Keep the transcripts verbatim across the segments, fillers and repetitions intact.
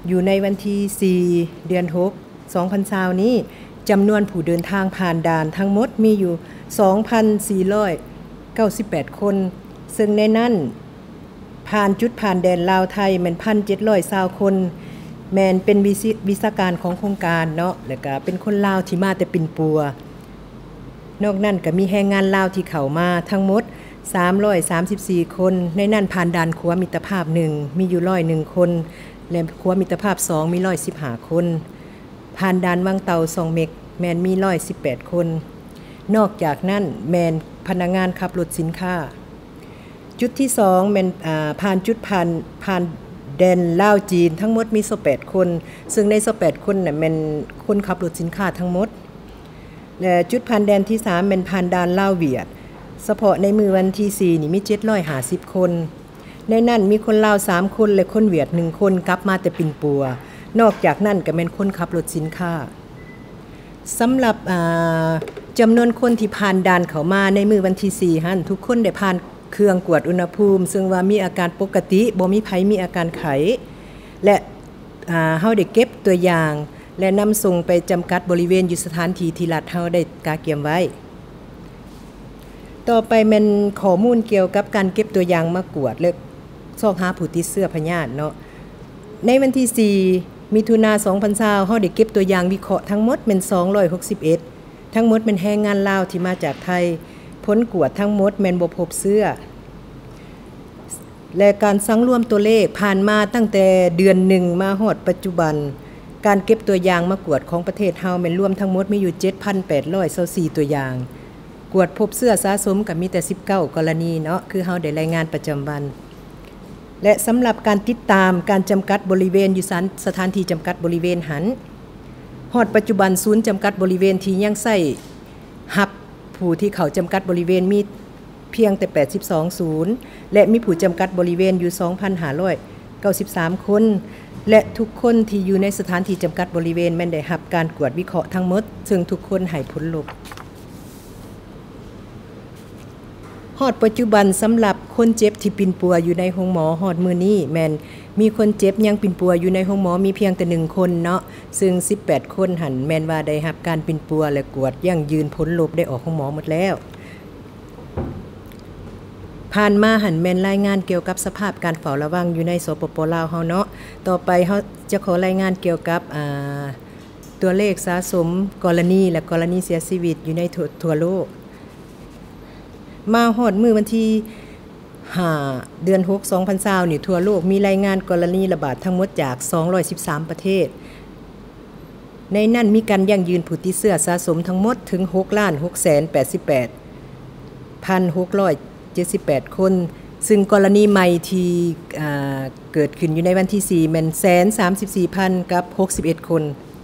อยู่ในวันที่สี่เดือนหก สองพันยี่สิบนี้จำนวนผู้เดินทางผ่านด่านทั้งหมดมีอยู่ สองพันสี่ร้อยเก้าสิบแปด คนซึ่งในนั้นผ่านจุดผ่านแดนลาวไทยแม่น หนึ่งพันเจ็ดร้อยยี่สิบ คนแม่นเป็นวิศการของโครงการเนาะแล้วก็เป็นคนลาวที่มาแต่ปิ่นปัวนอกนั้นก็มีแรงงานลาวที่เข้ามาทั้งหมดสามร้อยสามสิบสี่คนในนั้นผ่านด่านขัวมิตรภาพหนึ่งมีอยู่ร้อยหนึ่งคนและขัวมิตรภาพสองมีร้อยสิบห้าคนผ่านด่านวังเตาสองเมกแมนมีร้อยสิบแปดคนนอกจากนั้นแมนพนักงานขับรถสินค้าจุดที่สองแมนผ่านจุดผ่านผ่านแดนลาวจีนทั้งหมดมีสิบแปดคนซึ่งในสิบแปดคนน่ะแมนคนขับรถสินค้าทั้งหมดและจุดผ่านแดนที่สามแมนผ่านด่านลาวเวียดเฉพาะในมือวันที่สี่นี่มีเจ็ดร้อยห้าสิบคนในนั้นมีคนลาวสามคนและคนเวียดหนึ่งคนกลับมาแต่ปิ่นปัวนอกจากนั้นก็เป็นคนขับรถสินค้าสำหรับจำนวนคนที่ผ่านด่านเข้ามาในมือวันที่สี่หั่นทุกคนได้ผ่านเครื่องกวดอุณหภูมิซึ่งว่ามีอาการปกติบ่มีไผมีอาการไข้และเฮาได้เก็บตัวอย่างและนำส่งไปจำกัดบริเวณอยู่สถานที่ที่รัฐเฮาได้กาเกียมไว้ต่อไปแม่นข้อมูลเกี่ยวกับการเก็บตัวอย่างมากวดและซอกหาผู้ติดเชื้อพยาธิเนาะในวันที่สี่มิถุนายนสองพันยี่สิบเฮาได้เก็บตัวอย่างวิเคราะห์ทั้งหมดเป็นสองร้อยหกสิบเอ็ดทั้งหมดเป็นแรงงานลาวที่มาจากไทยผลกวดทั้งหมดแม่นบ่พบเชื้อและการสังรวมตัวเลขผ่านมาตั้งแต่เดือนหนึ่งมาฮอดปัจจุบันการเก็บตัวอย่างมากวดของประเทศเฮาแม่นรวมทั้งหมดมีอยู่ เจ็ดพันแปดร้อยยี่สิบสี่ ตัวอย่างกวดพบเชื้อสะสมก็มีแต่สิบเก้ากรณีเนาะคือเฮาได้รายงานประจำวันและสำหรับการติดตามการจำกัดบริเวณอยู่สถานที่จำกัดบริเวณหันฮอดปัจจุบันศูนย์จำกัดบริเวณที่ยังใช้หับผู้ที่เขาจำกัดบริเวณมีเพียงแต่แปดสิบสองศูนย์และมีผู้จำกัดบริเวณอยู่ สองพันห้าร้อยเก้าสิบสาม คนและทุกคนที่อยู่ในสถานที่จำกัดบริเวณแม่นได้รับการกวดวิเคราะห์ทั้งหมดซึ่งทุกคนให้ผลลบฮอดปัจจุบันสำหรับคนเจ็บที่ปิ่นปัวอยู่ในโรงหมอฮอดมื้อนี้แม่นมีคนเจ็บยังปิ่นปัวอยู่ในโรงหมอมีเพียงแต่หนึ่งคนเนาะซึ่งสิบแปดคนหันแม่นว่าได้รับการปิ่นปัวและกวดยั่งยืนผลลบได้ออกโรงหมอหมดแล้วผ่านมาหันแม่นรายงานเกี่ยวกับสภาพการเฝ้าระวังอยู่ในสปป.ลาวเฮาเนาะต่อไปเฮาจะขอรายงานเกี่ยวกับอ่าตัวเลขสะสมกรณีและกรณีเสียชีวิตอยู่ในทั่วโลกมาฮอดมื้อวันที่ห้าเดือนหก สองพันยี่สิบนี่ทั่วโลกมีรายงานกรณีระบาดทั้งหมดจากสองร้อยสิบสามประเทศในนั้นมีการยั่งยืนผู้ติดเชื้อสะสมทั้งหมดถึง หกล้านหกแสนแปดสิบแปดพันหกร้อยเจ็ดสิบแปด คนซึ่งกรณีใหม่ที่เกิดขึ้นอยู่ในวันที่สี่แม่น หนึ่งแสนสามสิบสี่พัน กับหกสิบเอ็ด คน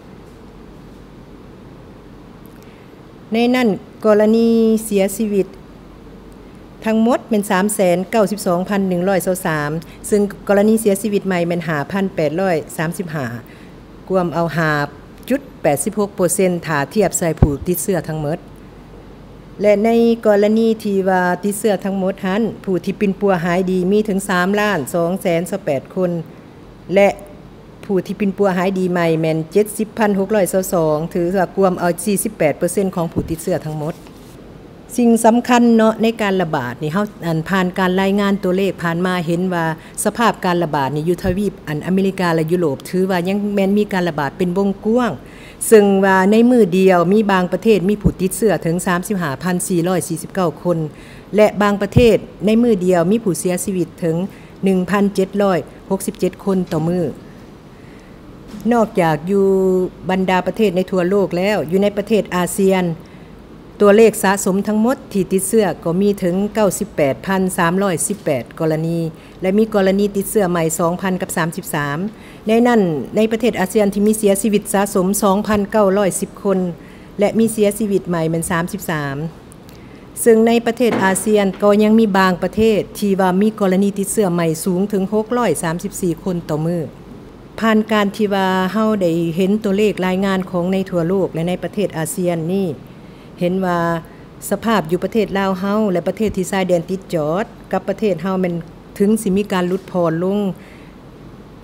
ในนั้นกรณีเสียชีวิตทั้งหมดเป็น สามแสนเก้าสิบสองพันหนึ่งร้อยยี่สิบสาม ซึ่งกรณีเสียชีวิตใหม่เป็น ห้าพันแปดร้อยสามสิบห้า รวมเอา ห้าจุดแปดสิบหกเปอร์เซ็นต์ ถ้าเทียบใส่ผู้ติดเชื้อทั้งหมดและในกรณีที่ว่าติดเชื้อทั้งหมดนั้นผู้ที่ปิ่นปัวหายดีมีถึง สามล้านสองแสนสิบแปด คนและผู้ที่ปิ่นปัวหายดีใหม่แม่น เจ็ดสิบพันหกร้อยยี่สิบสอง ถือว่ารวมเอา สี่สิบแปดเปอร์เซ็นต์ ของผู้ติดเชื้อทั้งหมดสิ่งสำคัญเนาะในการระบาดนี่เฮาอันผ่านการรายงานตัวเลขผ่านมาเห็นว่าสภาพการระบาดนี่อยู่ทวีปอันอเมริกาและยุโรปถือว่ายังแม้นมีการระบาดเป็นวงกว้างซึ่งว่าในมื้อเดียวมีบางประเทศมีผู้ติดเชื้อถึง สามสิบห้าพันสี่ร้อยสี่สิบเก้า คนและบางประเทศในมื้อเดียวมีผู้เสียชีวิตถึง หนึ่งพันเจ็ดร้อยหกสิบเจ็ด คนต่อมื้อนอกจากอยู่บรรดาประเทศในทั่วโลกแล้วอยู่ในประเทศอาเซียนตัวเลขสะสมทั้งหมดที่ติดเชื้อก็มีถึง เก้าสิบแปดพันสามร้อยสิบแปด กรณีและมีกรณีติดเชื้อใหม่ สองพัน กับสามสิบสาม ในนั้นในประเทศอาเซียนที่มีเสียชีวิตสะสม สองพันเก้าร้อยสิบ คนและมีเสียชีวิตใหม่เป็นสามสิบสามซึ่งในประเทศอาเซียนก็ยังมีบางประเทศที่ว่ามีกรณีติดเชื้อใหม่สูงถึงหกร้อยสามสิบสี่คนต่อมื้อผ่านการที่ว่าเฮาได้เห็นตัวเลขรายงานของในทั่วโลกและในประเทศอาเซียนนี่เห็นว่าสภาพอยู่ประเทศลาวเฮาและประเทศที่ชายแดนติดจอดกับประเทศเฮามันถึงสิมีการลดพรลง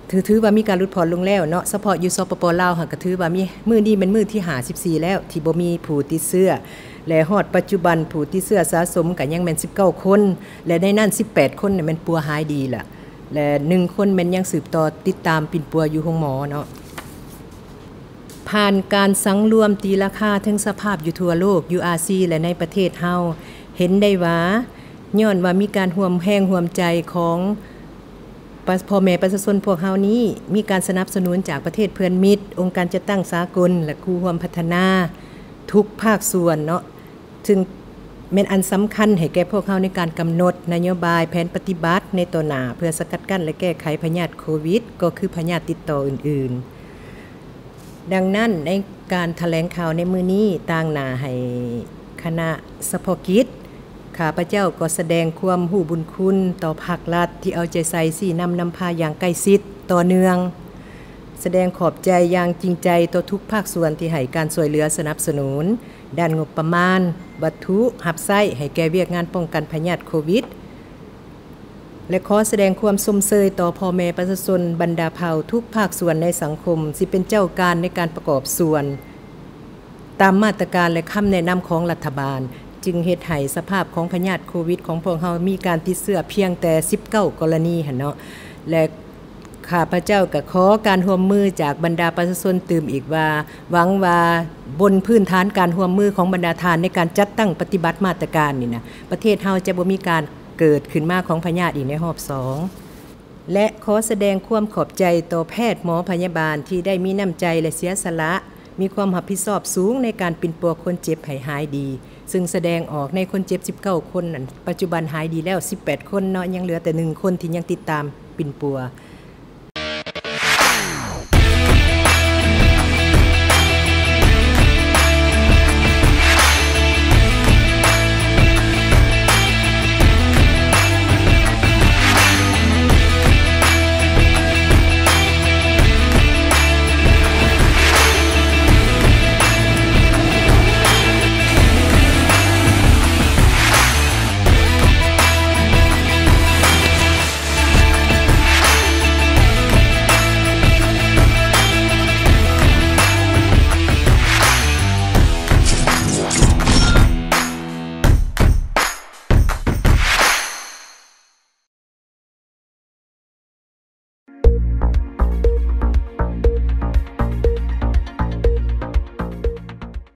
ถือถือว่ามีการลดผ่อนลงแล้วเนาะเฉพาะอยู่สปปลาวหั่นก็ถือว่ามีมื้อนี้เป็นมื้อที่ห้าสิบสี่แล้วที่บ่มีผู้ติดเชื้อและฮอดปัจจุบันผู้ติดเชื้อสะสมก็ยังแม่นสิบเก้าคนและในนั้นสิบแปดคนเนี่ยแม่นปัวหายดีล่ะและหนึ่งคนแม่นยังสืบต่อติดตามปิ่นปัวอยู่โรงหมอเนาะผ่านการสังรวมตีราคาทั้งสภาพอยู่ทั่วโลก ยู อาร์ ซี และในประเทศเฮาเห็นได้ว่าย้อนว่ามีการร่วมแรงร่วมใจของพ่อแม่ประชาชนพวกเฮานี้มีการสนับสนุนจากประเทศเพื่อนมิตรองค์การจัดตั้งสากลและคู่ร่วมพัฒนาทุกภาคส่วนเนาะซึ่งเป็นอันสำคัญให้แก่พวกเฮาในการกำหนดนโยบายแผนปฏิบัติในต่อหน้าเพื่อสกัดกั้นและแก้ไขพยาธิโควิดก็คือพยาธิติดต่ออื่นๆดังนั้นในการแถลงข่าวในมื้อนี้ต่างหน้าให้คณะเฉพาะกิจข้าพเจ้าก็แสดงความรู้บุญคุณต่อภาครัฐที่เอาใจใส่สี่นำนำพาอย่างใกล้ชิดต่อเนื่องแสดงขอบใจอย่างจริงใจต่อทุกภาคส่วนที่ให้การช่วยเหลือสนับสนุนด้านงบประมาณวัตถุหับไส้ให้แก่เวียกงานป้องกันพยาธิโควิดและขอแสดงความสมเชยต่อพ่อแม่ประชาชนบรรดาเผ่าทุกภาคส่วนในสังคมสิเป็นเจ้าการในการประกอบส่วนตามมาตรการและคำแนะนำของรัฐบาลจึงเฮ็ดให้สภาพของพยาธิโควิดของพวกเฮามีการติดเชื้อเพียงแต่สิบเก้ากรณีหั่นเนาะและข้าพเจ้าก็ขอการร่วมมือจากบรรดาประชาชนตื่มอีกว่าหวังว่าบนพื้นฐานการร่วมมือของบรรดาทานในการจัดตั้งปฏิบัติมาตรการนี่นะประเทศเฮาจะบ่มีการเกิดขึ้นมาของพยาธิอีกในรอบสองและขอแสดงความขอบใจต่อแพทย์หมอพยาบาลที่ได้มีน้ำใจและเสียสละมีความรับผิดชอบสูงในการปิ่นปัวคนเจ็บให้หายดีซึ่งแสดงออกในคนเจ็บสิบเก้าคนนั้นปัจจุบันหายดีแล้วสิบแปดคนเนาะยังเหลือแต่หนึ่งคนที่ยังติดตามปิ่นปัว